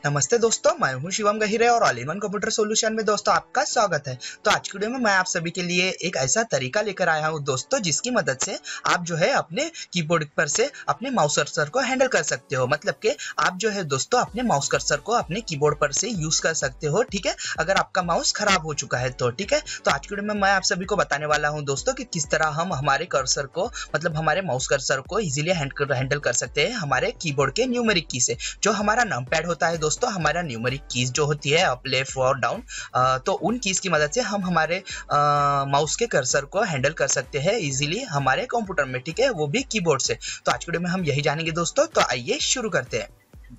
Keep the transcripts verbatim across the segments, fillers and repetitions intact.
नमस्ते दोस्तों, मैं हूं शिवम गहिरे और all in one computer solution में दोस्तों आपका स्वागत है। तो आज की वीडियो में मैं आप सभी के लिए एक ऐसा तरीका लेकर आया हूं दोस्तों, जिसकी मदद से आप जो है अपने कीबोर्ड पर से अपने माउस कर्सर को हैंडल कर सकते हो। मतलब कि आप जो है दोस्तों अपने माउस कर्सर को अपने कीबोर्ड पर से यूज कर सकते हो, ठीक है, अगर आपका माउस खराब हो चुका है तो, ठीक है। तो आज की वीडियो में मैं आप सभी को बताने वाला हूँ दोस्तों कि किस तरह हम हमारे कर्सर को मतलब हमारे माउस कर्सर को इजीली हैंडल कर सकते हैं हमारे कीबोर्ड के न्यूमेरिक की से। जो हमारा नंपैड होता है दोस्तों, हमारा न्यूमेरिक कीज जो होती है अप, लेफ्ट और डाउन, तो उन कीज की मदद से हम हमारे माउस के कर्सर को हैंडल कर सकते हैं इजीली हमारे कंप्यूटर में, ठीक है, वो भी कीबोर्ड से। तो आज की वीडियो में हम यही जानेंगे दोस्तों, तो आइए शुरू करते हैं।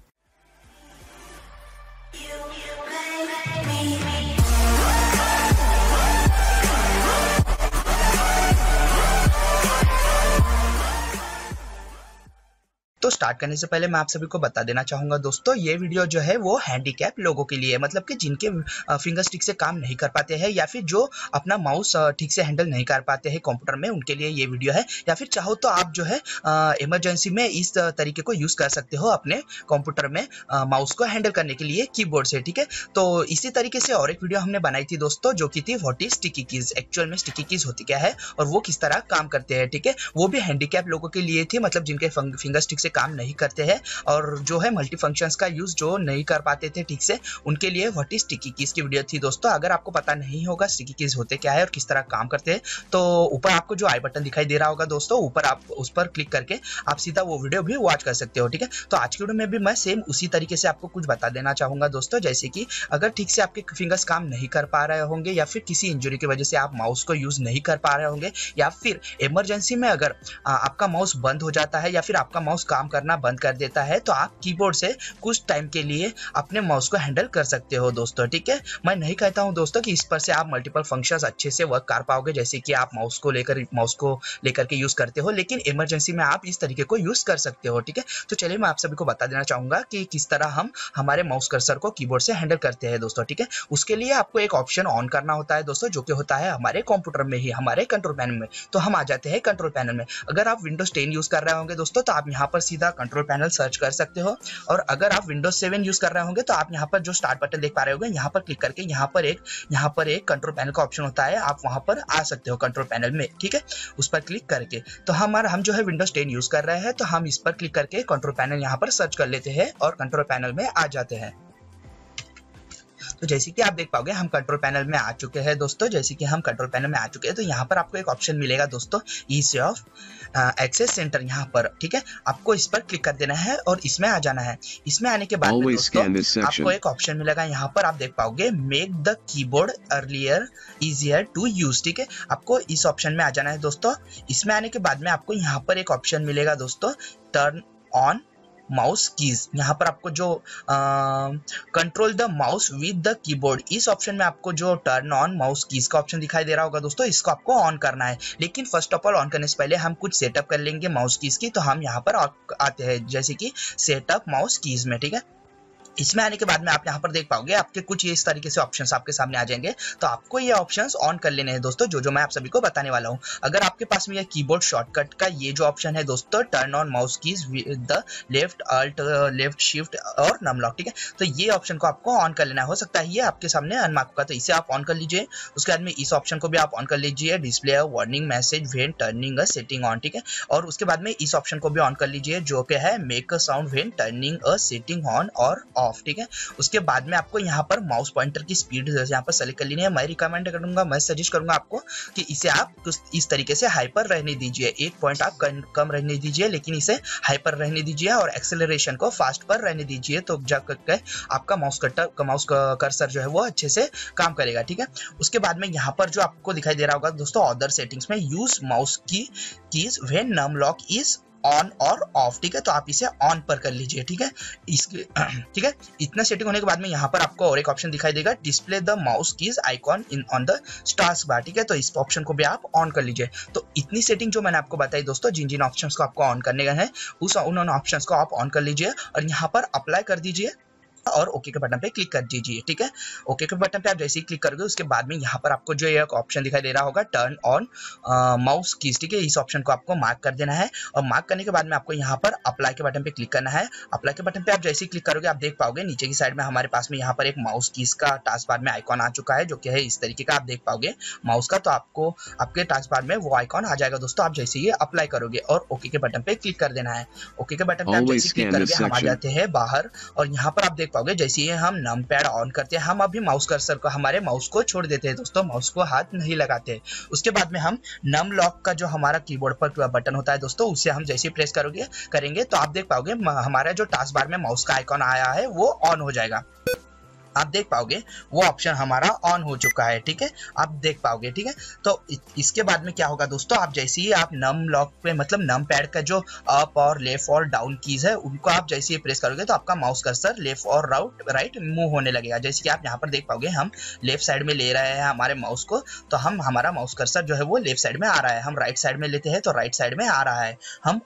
तो स्टार्ट करने से पहले मैं आप सभी को बता देना चाहूंगा दोस्तों, ये वीडियो जो है वो हैंडीकैप लोगों के लिए, मतलब कि जिनके फिंगर स्टिक से काम नहीं कर पाते हैं या फिर जो अपना माउस ठीक से हैंडल नहीं कर पाते हैं कंप्यूटर में, उनके लिए ये वीडियो है। या फिर चाहो तो आप जो है इमरजेंसी में इस तरीके को यूज कर सकते हो अपने कंप्यूटर में माउस को हैंडल करने के लिए कीबोर्ड से, ठीक है। तो इसी तरीके से और एक वीडियो हमने बनाई थी दोस्तों, जो कि थी what is sticky keys, actual में स्टिकी कीज होती क्या है और वो किस तरह काम करते हैं, ठीक है। वो भी हैंडीकैप लोगों के लिए थी, मतलब जिनके फिंगर स्टिक से काम नहीं करते हैं और जो है मल्टी फंक्शंस का यूज जो नहीं कर पाते थे ठीक से, उनके लिए व्हाट इज स्टिकी कीज की वीडियो थी दोस्तों। अगर आपको पता नहीं होगा स्टिकी कीज होते क्या है और किस तरह काम करते हैं, तो ऊपर आपको जो आई बटन दिखाई दे रहा होगा दोस्तों, ऊपर आप उस पर क्लिक करके आप सीधा वो वीडियो भी वॉच कर सकते हो, ठीक है। तो आज की वीडियो में भी मैं सेम उसी तरीके से आपको कुछ बता देना चाहूंगा दोस्तों, जैसे कि अगर ठीक से आपके फिंगर्स काम नहीं कर पा रहे होंगे या फिर किसी इंजरी की वजह से आप माउस को यूज नहीं कर पा रहे होंगे, या फिर इमरजेंसी में अगर आपका माउस बंद हो जाता है या फिर आपका माउस काम करना बंद कर देता है, तो आप कीबोर्ड से कुछ टाइम के लिए अपने माउस को हैंडल कर सकते हो दोस्तों, ठीक है। मैं नहीं कहता हूं दोस्तों कि इस पर से आप मल्टीपल फंक्शंस अच्छे से वर्क कर पाओगे, जैसे कि आप माउस को लेकर माउस को लेकर के यूज करते हो, लेकिन इमरजेंसी में आप इस तरीके को यूज कर सकते हो, ठीक है। तो चलिए मैं आप सभी को बता देना चाहूंगा कि किस तरह हम हमारे माउस कर्सर को कीबोर्ड से हैंडल करते हैं दोस्तों, ठीक है। उसके लिए आपको एक ऑप्शन ऑन करना होता है दोस्तों, जो कि होता है हमारे कंप्यूटर में ही, हमारे कंट्रोल पैनल में। तो हम आ जाते हैं कंट्रोल पैनल में। अगर आप विंडोज टेन यूज कर रहे होंगे दोस्तों, तो आप यहाँ पर सीधा कंट्रोल पैनल सर्च कर सकते हो, और अगर आप विंडोज सेवन यूज कर रहे होंगे तो आप यहाँ पर जो स्टार्ट बटन देख पा रहे होंगे, यहाँ पर क्लिक करके यहाँ पर एक यहाँ पर एक कंट्रोल पैनल का ऑप्शन होता है, आप वहां पर आ सकते हो कंट्रोल पैनल में, ठीक है। उस पर क्लिक करके तो हमारा हम जो है विंडोज टेन यूज कर रहे हैं, तो हम इस पर क्लिक करके कंट्रोल पैनल यहाँ पर सर्च कर लेते हैं और कंट्रोल पैनल में आ जाते हैं। तो जैसे कि आप देख पाओगे हम कंट्रोल पैनल में आ चुके हैं दोस्तों। जैसे कि हम कंट्रोल पैनल में आ चुके हैं, तो यहाँ पर आपको एक ऑप्शन मिलेगा दोस्तों, ईजी ऑफ एक्सेस सेंटर, यहाँ पर, ठीक है। आपको इस पर क्लिक कर देना है और इसमें आ जाना है। इसमें आने के बाद में दोस्तों आपको एक ऑप्शन मिलेगा, यहाँ पर आप देख पाओगे make the keyboard earlier easier to use, ठीक है। आपको इस ऑप्शन में आ जाना है दोस्तों। इसमें आने के बाद में आपको यहाँ पर एक ऑप्शन मिलेगा दोस्तों, टर्न ऑन माउस कीज। यहाँ पर आपको जो control the mouse with the keyboard, इस ऑप्शन में आपको जो टर्न ऑन माउस कीज का ऑप्शन दिखाई दे रहा होगा दोस्तों, इसको आपको ऑन करना है। लेकिन फर्स्ट ऑफ ऑल ऑन करने से पहले हम कुछ सेटअप कर लेंगे माउस कीज की। तो हम यहाँ पर आते हैं जैसे कि सेटअप माउस कीज में, ठीक है। इसमें आने के बाद में आप यहाँ पर देख पाओगे आपके कुछ ये इस तरीके से ऑप्शंस आपके सामने आ जाएंगे। तो आपको ये ऑप्शंस ऑन कर लेने हैं दोस्तों, जो जो मैं आप सभी को बताने वाला हूँ। अगर आपके पास में ये कीबोर्ड शॉर्टकट का ये जो ऑप्शन है दोस्तों, turn on mouse keys with the left alt left shift और नम लॉक, ठीक है, तो ये ऑप्शन को आपको ऑन कर लेना है। हो सकता है ये आपके सामने अनमार्क होगा, तो इसे आप ऑन कर लीजिए। उसके बाद में इस ऑप्शन को भी आप ऑन कर लीजिए, display warning message when turning a setting on, ठीक है। और उसके बाद में इस ऑप्शन को भी ऑन कर लीजिए, जो कि है make a sound when turning a setting on और ऑफ, ठीक है। उसके बाद में आपको यहाँ पर माउस पॉइंटर की स्पीड यहाँ पर सेलेक्ट कर लेनी है। मैं रिकमेंड करूंगा, मैं सजेस्ट करूंगा आपको कि इसे आप इस तरीके से हाइपर रहने दीजिए। एक पॉइंट आप कम रहने दीजिए, लेकिन इसे हाइपर रहने दीजिए और एक्सेलरेशन को फास्ट पर रहने दीजिए, तो जाकर आपका माउस कटर माउस कर्सर जो है वो अच्छे से काम करेगा, ठीक है। उसके बाद में यहाँ पर जो आपको दिखाई दे रहा होगा दोस्तों, अदर सेटिंग्स में यूज माउस की keys when num lock is on और ऑफ, ठीक है। तो आप इसे ऑन पर कर लीजिए, ठीक है। इसके ठीक है, इतना सेटिंग होने के बाद में यहाँ पर आपको और एक ऑप्शन दिखाई देगा, display the mouse keys icon in on the stars bar, ठीक है। तो इस ऑप्शन को भी आप ऑन कर लीजिए। तो इतनी सेटिंग जो मैंने आपको बताई दोस्तों, जिन जिन ऑप्शंस को आपको ऑन करने का है, उस उन ऑप्शंस को आप ऑन कर लीजिए और यहाँ पर अप्लाई कर दीजिए। और ओके के बटन पे क्लिक कर दीजिए। ठीक है, ओके के बटन पे आप जैसे ही क्लिक करोगे उसके बाद में यहाँ पर आपको जो एक ऑप्शन दिखाई दे रहा होगा टर्न ऑन माउस कीज। ठीक है, इस ऑप्शन को आपको मार्क कर देना है और मार्क करने के बाद में आपको यहाँ पर अप्लाई के बटन पे क्लिक करना है। अप्लाई के बटन पे आप जैसे ही क्लिक करोगे आप देख पाओगे नीचे की साइड में हमारे पास में यहाँ पर एक माउस कीज का टास्क बार में आइकॉन आ चुका है, जो कि है इस तरीके का, आप देख पाओगे माउस का। तो आपको आपके टास्क बार में वो आइकॉन आ जाएगा दोस्तों। आप जैसे ही अप्लाई करोगे और ओके के बटन पे क्लिक कर देना है। ओके के बटन पे आप जैसे क्लिक करोगे हम आ जाते हैं बाहर और यहाँ पर आप देख पाओगे जैसे ही हम नम पैड ऑन करते हैं हम अभी माउस कर्सर को हमारे माउस को छोड़ देते हैं दोस्तों, माउस को हाथ नहीं लगाते। उसके बाद में हम नम लॉक का जो हमारा कीबोर्ड पर बटन होता है दोस्तों उसे हम जैसे प्रेस करोगे करेंगे तो आप देख पाओगे हमारा जो टास्क बार में माउस का आइकॉन आया है वो ऑन हो जाएगा। आप देख पाओगे वो ऑप्शन हमारा ऑन हो चुका है। ठीक है, आप देख पाओगे। ठीक है, तो इसके बाद में क्या होगा दोस्तों, आप जैसे ही आप नम लॉक पे मतलब नम पैड का जो अप और लेफ्ट और डाउन कीज है उनको आप जैसे ही प्रेस करोगे तो आपका माउस कर्सर लेफ्ट और राउट राइट मूव होने लगेगा। जैसे कि आप यहाँ पर देख पाओगे हम लेफ्ट साइड में ले रहे हैं हमारे माउस को, तो हम हमारा माउस कर्सर जो है वो लेफ्ट साइड में आ रहा है। हम राइट साइड में लेते हैं तो राइट साइड में आ रहा है। हम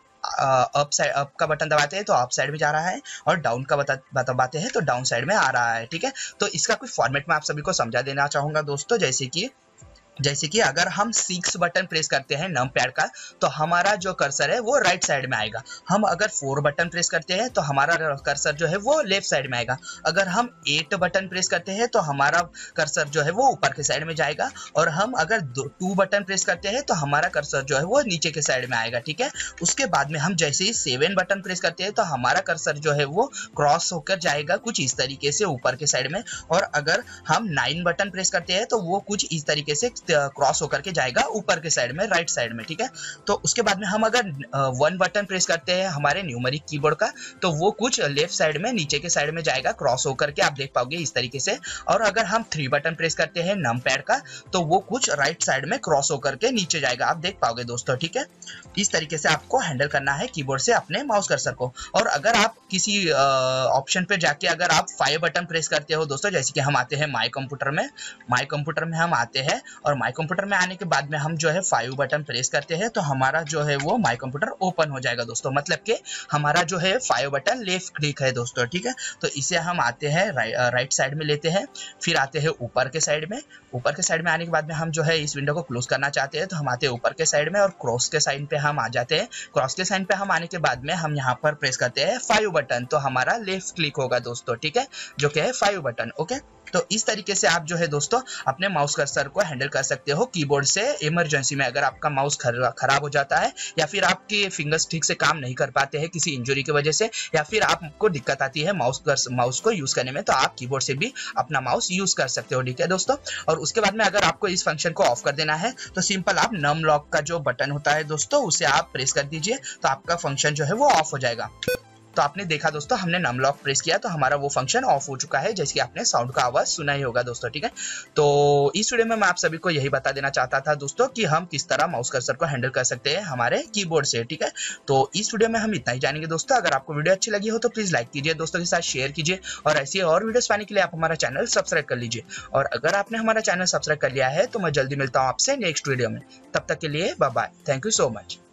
अप साइड अप का बटन दबाते हैं तो अप साइड में जा रहा है और डाउन का बता दबाते हैं तो डाउन साइड में आ रहा है। ठीक है, तो इसका कुछ फॉर्मेट में आप सभी को समझा देना चाहूंगा दोस्तों। जैसे कि जैसे कि अगर हम सिक्स बटन प्रेस करते हैं नम पैड का तो हमारा जो कर्सर है वो राइट साइड में आएगा। हम अगर फोर बटन प्रेस करते हैं तो हमारा कर्सर जो है वो लेफ्ट साइड में आएगा। अगर हम एट बटन प्रेस करते हैं तो हमारा कर्सर जो है वो ऊपर के साइड में जाएगा। और हम अगर टू बटन प्रेस करते हैं तो हमारा कर्सर जो है वो नीचे के साइड में आएगा। ठीक है, उसके बाद में हम जैसे ही सेवन बटन प्रेस करते हैं तो हमारा कर्सर जो है वो क्रॉस होकर जाएगा कुछ इस तरीके से ऊपर के साइड में। और अगर हम नाइन बटन प्रेस करते हैं तो वो कुछ इस तरीके से क्रॉस होकर के जाएगा ऊपर के साइड में राइट साइड में। ठीक है, तो उसके बाद में हम अगर वन बटन प्रेस करते हैं हमारे न्यूमेरिक कीबोर्ड का तो वो कुछ लेफ्ट साइड में नीचे के साइड में जाएगा क्रॉस होकर के, आप देख पाओगे इस तरीके से। और अगर हम थ्री बटन प्रेस करते हैं नम पैड का तो वो कुछ राइट साइड में क्रॉस होकर के नीचे जाएगा, आप देख पाओगे दोस्तों। ठीक है, इस तरीके से आपको हैंडल करना है कीबोर्ड से अपने माउस कर्सर को। और अगर आप किसी ऑप्शन पे जाके अगर आप फाइव बटन प्रेस करते हो दोस्तों, जैसे कि हम आते हैं माई कंप्यूटर में, माई कंप्यूटर में हम आते हैं और माई कंप्यूटर में आने के बाद में हम जो है फाइव बटन प्रेस करते हैं तो हमारा जो है वो माई कंप्यूटर ओपन हो जाएगा दोस्तों। मतलब कि हमारा जो है फाइव बटन लेफ्ट क्लिक है दोस्तों। ठीक है, तो इसे हम आते हैं राइ, राइट साइड में लेते हैं, फिर आते हैं ऊपर के साइड में। ऊपर के साइड में आने के बाद में हम जो है इस विंडो को क्लोज करना चाहते हैं तो हम आते हैं ऊपर के साइड में और क्रॉस के साइन पे हम आ जाते हैं। क्रॉस के साइन पे हम आने के बाद में हम यहाँ पर प्रेस करते हैं फाइव बटन तो हमारा लेफ्ट क्लिक होगा दोस्तों। ठीक है, जो कि है फाइव बटन। ओके, तो इस तरीके से आप जो है दोस्तों अपने माउस कर्सर को हैंडल कर सकते हो कीबोर्ड से। इमरजेंसी में अगर आपका माउस खराब हो जाता है या फिर आपके फिंगर्स ठीक से काम नहीं कर पाते हैं किसी इंजरी की वजह से, या फिर आपको दिक्कत आती है माउस माउस को यूज करने में, तो आप कीबोर्ड से भी अपना माउस यूज कर सकते हो। ठीक है दोस्तों, और उसके बाद में अगर आपको इस फंक्शन को ऑफ कर देना है तो सिंपल आप नम लॉक का जो बटन होता है दोस्तों उसे आप प्रेस कर दीजिए तो आपका फंक्शन जो है वो ऑफ हो जाएगा। तो आपने देखा दोस्तों हमने नम लॉक प्रेस किया तो हमारा वो फंक्शन ऑफ हो चुका है, जैसे कि आपने साउंड का आवाज सुना ही होगा दोस्तों। ठीक है, तो इस वीडियो में मैं आप सभी को यही बता देना चाहता था दोस्तों कि हम किस तरह माउस कर्सर को हैंडल कर सकते हैं हमारे कीबोर्ड से। ठीक है, तो इस वीडियो में हम इतना ही जानेंगे दोस्तों। अगर आपको वीडियो अच्छी लगी हो तो प्लीज लाइक कीजिए, दोस्तों के साथ शेयर कीजिए और ऐसी और वीडियोस पाने के लिए आप हमारा चैनल सब्सक्राइब कर लीजिए। और अगर आपने हमारा चैनल सब्सक्राइब कर लिया है तो मैं जल्दी मिलता हूँ आपसे नेक्स्ट वीडियो में। तब तक के लिए bye bye, thank you so much.